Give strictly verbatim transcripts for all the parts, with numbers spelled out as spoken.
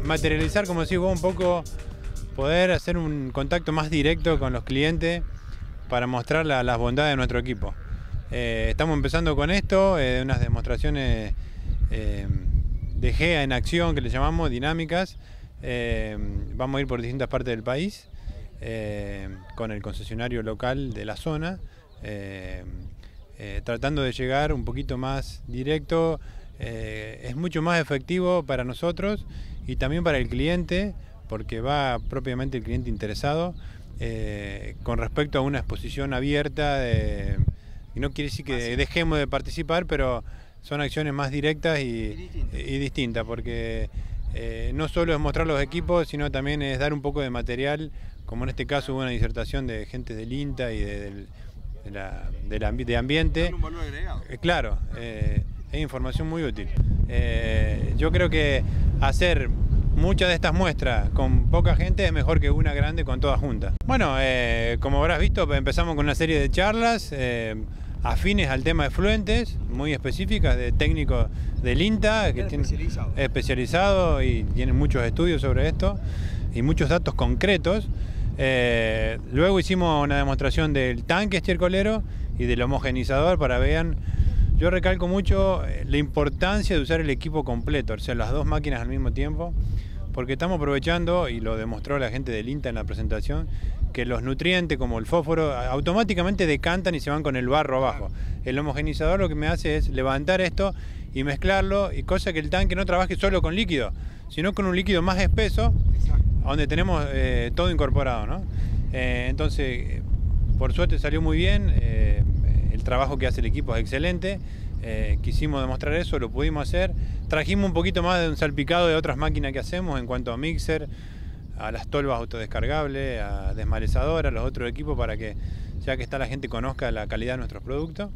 materializar, como decís vos, un poco, poder hacer un contacto más directo con los clientes para mostrar la, las bondades de nuestro equipo. Eh, estamos empezando con esto, eh, unas demostraciones eh, de G E A en acción, que le llamamos, dinámicas. Eh, vamos a ir por distintas partes del país eh, con el concesionario local de la zona, eh, eh, tratando de llegar un poquito más directo. Eh, es mucho más efectivo para nosotros y también para el cliente, porque va propiamente el cliente interesado eh, con respecto a una exposición abierta de, y no quiere decir que dejemos de participar, pero son acciones más directas y, y, distintas. y distintas, porque eh, no solo es mostrar los equipos, sino también es dar un poco de material, como en este caso hubo una disertación de gente del INTA y de, de, de, la, de, la, de ambiente. Un valor agregado. Eh, claro, eh, es información muy útil. Eh, yo creo que hacer muchas de estas muestras con poca gente es mejor que una grande con todas juntas. Bueno, eh, como habrás visto, empezamos con una serie de charlas eh, afines al tema de efluentes, muy específicas, de técnicos del INTA, que tiene especializado. especializado y tienen muchos estudios sobre esto y muchos datos concretos. Eh, luego hicimos una demostración del tanque estercolero y del homogenizador para vean. Yo recalco mucho la importancia de usar el equipo completo, o sea, las dos máquinas al mismo tiempo, porque estamos aprovechando, y lo demostró la gente del INTA en la presentación, que los nutrientes como el fósforo automáticamente decantan y se van con el barro abajo. El homogenizador lo que me hace es levantar esto y mezclarlo, y cosa que el tanque no trabaje solo con líquido, sino con un líquido más espeso, donde tenemos eh, todo incorporado, ¿no? Eh, entonces, por suerte salió muy bien. Eh, El trabajo que hace el equipo es excelente, eh, quisimos demostrar eso, lo pudimos hacer. Trajimos un poquito más de un salpicado de otras máquinas que hacemos en cuanto a mixer, a las tolvas autodescargables, a desmalezadoras, a los otros equipos, para que ya que está la gente conozca la calidad de nuestros productos.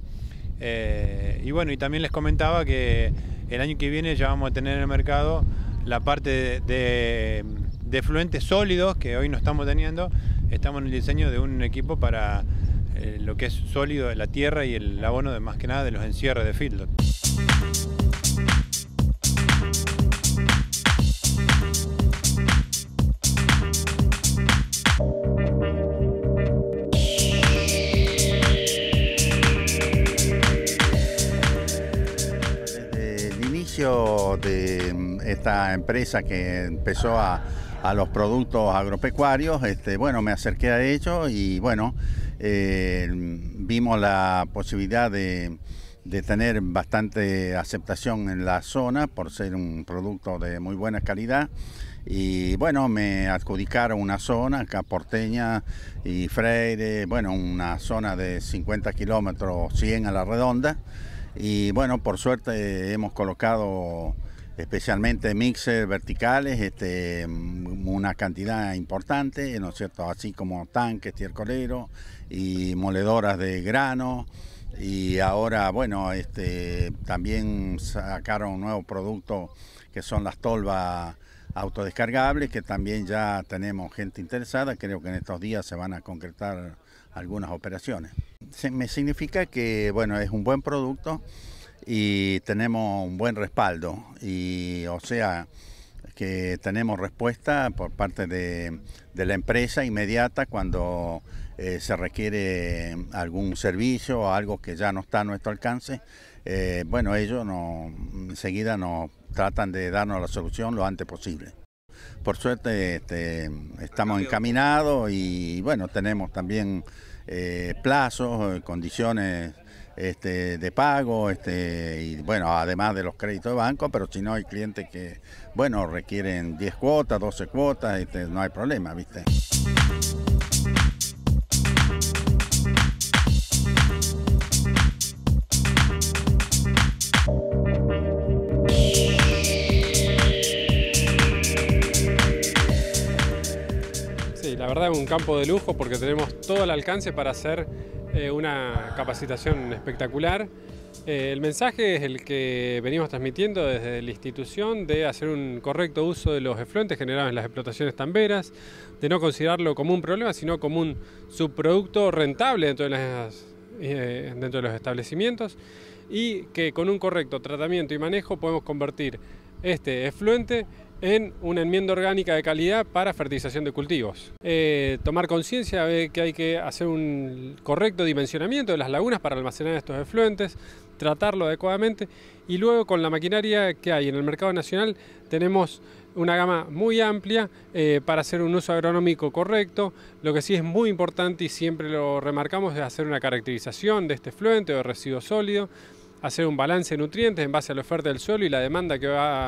Eh, y bueno, y también les comentaba que el año que viene ya vamos a tener en el mercado la parte de, de, de efluentes sólidos que hoy no estamos teniendo. Estamos en el diseño de un equipo para Eh, lo que es sólido de la tierra y el abono de más que nada de los encierres de feedlot. Desde el inicio de esta empresa que empezó a, a los productos agropecuarios, este, bueno, me acerqué a ellos y bueno, Eh, vimos la posibilidad de, de tener bastante aceptación en la zona por ser un producto de muy buena calidad y bueno, me adjudicaron una zona acá, Porteña y Freire, bueno, una zona de cincuenta kilómetros, cien a la redonda, y bueno, por suerte hemos colocado especialmente mixers verticales, este, una cantidad importante, ¿no es cierto?, así como tanques, estercoleros y moledoras de grano. Y ahora, bueno, este, también sacaron un nuevo producto que son las tolvas autodescargables, que también ya tenemos gente interesada. Creo que en estos días se van a concretar algunas operaciones. Se, me significa que, bueno, es un buen producto y tenemos un buen respaldo, y o sea que tenemos respuesta por parte de, de la empresa inmediata cuando eh, se requiere algún servicio o algo que ya no está a nuestro alcance. Eh, bueno, ellos no, enseguida nos tratan de darnos la solución lo antes posible. Por suerte este, estamos encaminados y bueno, tenemos también eh, plazos, condiciones Este, de pago, este, y bueno, además de los créditos de banco, pero si no hay clientes que, bueno, requieren diez cuotas, doce cuotas, este, no hay problema, ¿viste? Sí, la verdad es un campo de lujo porque tenemos todo el alcance para hacer eh, una capacitación espectacular. Eh, el mensaje es el que venimos transmitiendo desde la institución, de hacer un correcto uso de los efluentes generados en las explotaciones tamberas, de no considerarlo como un problema, sino como un subproducto rentable dentro de, las, eh, dentro de los establecimientos, y que con un correcto tratamiento y manejo podemos convertir este efluente en una enmienda orgánica de calidad para fertilización de cultivos. Eh, tomar conciencia de que hay que hacer un correcto dimensionamiento de las lagunas para almacenar estos efluentes, tratarlo adecuadamente, y luego con la maquinaria que hay en el mercado nacional tenemos una gama muy amplia eh, para hacer un uso agronómico correcto. Lo que sí es muy importante y siempre lo remarcamos es hacer una caracterización de este efluente o de residuo sólido, hacer un balance de nutrientes en base a la oferta del suelo y la demanda que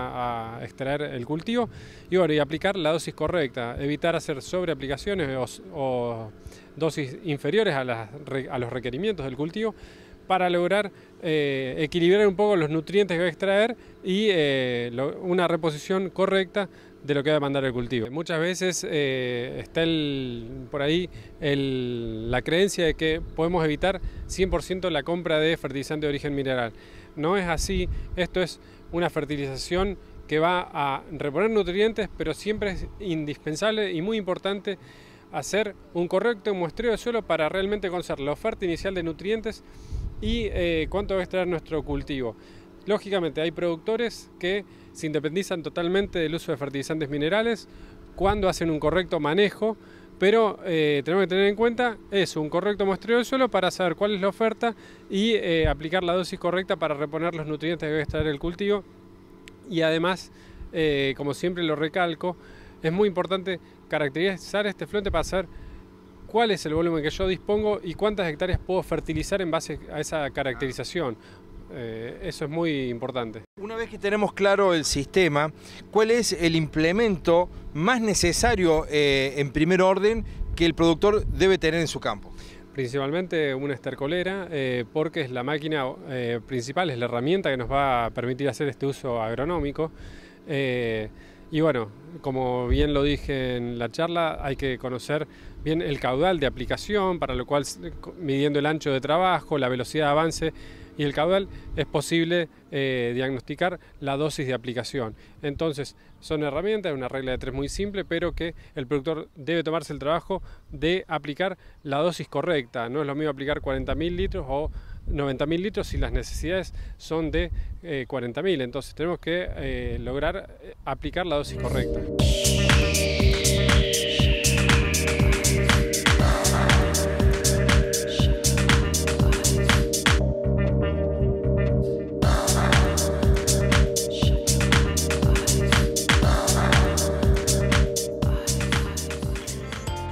va a extraer el cultivo, y bueno, y aplicar la dosis correcta, evitar hacer sobreaplicaciones o, o dosis inferiores a, las, a los requerimientos del cultivo, para lograr eh, equilibrar un poco los nutrientes que va a extraer y eh, lo, una reposición correcta de lo que va a demandar el cultivo. Muchas veces eh, está el, por ahí el, la creencia de que podemos evitar cien por ciento la compra de fertilizante de origen mineral. No es así, esto es una fertilización que va a reponer nutrientes, pero siempre es indispensable y muy importante hacer un correcto muestreo de suelo para realmente conocer la oferta inicial de nutrientes y eh, cuánto va a extraer nuestro cultivo. Lógicamente hay productores que se independizan totalmente del uso de fertilizantes minerales cuando hacen un correcto manejo, pero eh, tenemos que tener en cuenta eso, un correcto muestreo del suelo para saber cuál es la oferta y eh, aplicar la dosis correcta para reponer los nutrientes que va a extraer el cultivo. Y además, eh, como siempre lo recalco, es muy importante caracterizar este efluente para saber cuál es el volumen que yo dispongo y cuántas hectáreas puedo fertilizar en base a esa caracterización. Eh, eso es muy importante. Una vez que tenemos claro el sistema, ¿cuál es el implemento más necesario eh, en primer orden que el productor debe tener en su campo? Principalmente una estercolera, eh, porque es la máquina eh, principal, es la herramienta que nos va a permitir hacer este uso agronómico. Eh, Y bueno, como bien lo dije en la charla, hay que conocer bien el caudal de aplicación, para lo cual, midiendo el ancho de trabajo, la velocidad de avance y el caudal, es posible eh, diagnosticar la dosis de aplicación. Entonces, son herramientas, una regla de tres muy simple, pero que el productor debe tomarse el trabajo de aplicar la dosis correcta. No es lo mismo aplicar cuarenta mil litros o noventa mil litros si las necesidades son de eh, cuarenta mil. Entonces tenemos que eh, lograr aplicar la dosis correcta.